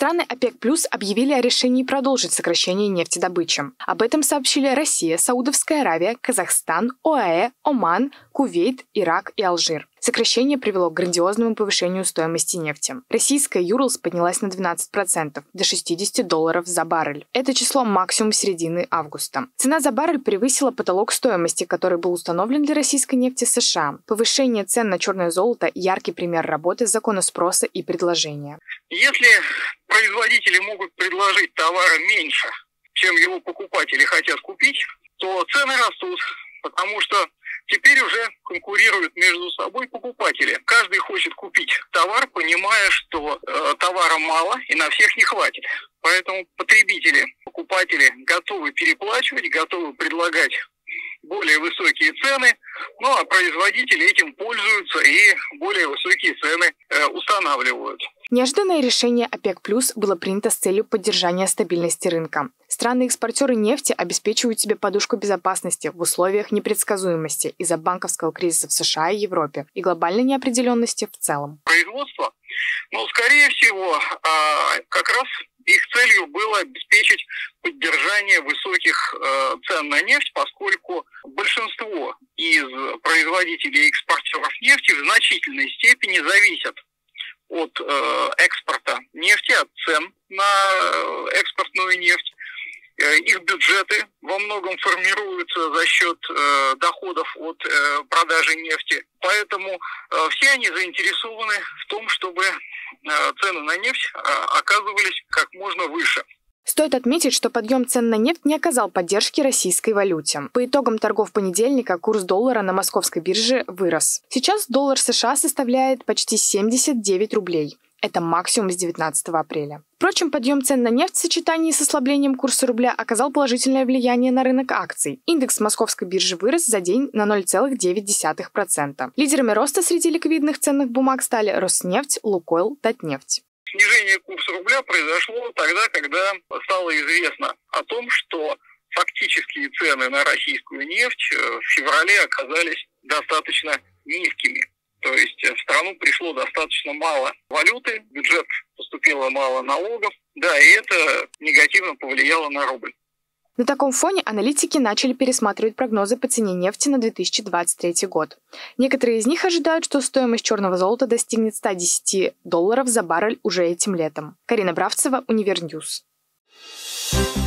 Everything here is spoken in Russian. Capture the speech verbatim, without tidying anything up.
Страны ОПЕК+ объявили о решении продолжить сокращение нефтедобычи. Об этом сообщили Россия, Саудовская Аравия, Казахстан, ОАЭ, Оман, Кувейт, Ирак и Алжир. Сокращение привело к грандиозному повышению стоимости нефти. Российская Юрлс поднялась на двенадцать процентов, до шестидесяти долларов за баррель. Это число максимум середины августа. Цена за баррель превысила потолок стоимости, который был установлен для российской нефти США. Повышение цен на черное золото – яркий пример работы закона спроса и предложения. Если производители могут предложить товара меньше, чем его покупатели хотят купить, то цены растут, потому что теперь уже конкурируют между собой покупатели. Каждый хочет купить товар, понимая, что э, товара мало и на всех не хватит. Поэтому потребители, покупатели готовы переплачивать, готовы предлагать более высокие цены, ну а производители этим пользуются и более высокие цены э, устанавливают. Неожиданное решение ОПЕК+ было принято с целью поддержания стабильности рынка. Страны-экспортеры нефти обеспечивают себе подушку безопасности в условиях непредсказуемости из-за банковского кризиса в США и Европе и глобальной неопределенности в целом. Производство, ну, скорее всего, как раз их целью было обеспечить поддержание высоких цен на нефть, поскольку большинство из производителей и экспортеров нефти в значительной степени зависят от экспорта нефти, от цен на экспортную нефть. Их бюджеты во многом формируются за счет э, доходов от э, продажи нефти. Поэтому э, все они заинтересованы в том, чтобы э, цены на нефть э, оказывались как можно выше. Стоит отметить, что подъем цен на нефть не оказал поддержки российской валюте. По итогам торгов понедельника курс доллара на московской бирже вырос. Сейчас доллар США составляет почти семьдесят девять рублей. Это максимум с девятнадцатого апреля. Впрочем, подъем цен на нефть в сочетании с ослаблением курса рубля оказал положительное влияние на рынок акций. Индекс московской биржи вырос за день на ноль целых девять десятых процента. Лидерами роста среди ликвидных ценных бумаг стали Роснефть, Лукойл, Татнефть. Снижение курса рубля произошло тогда, когда стало известно о том, что фактические цены на российскую нефть в феврале оказались достаточно низкими. То есть в страну пришло достаточно мало валюты, в бюджет поступило мало налогов, да, и это негативно повлияло на рубль. На таком фоне аналитики начали пересматривать прогнозы по цене нефти на две тысячи двадцать третий год. Некоторые из них ожидают, что стоимость черного золота достигнет ста десяти долларов за баррель уже этим летом. Карина Бравцева, Универньюз.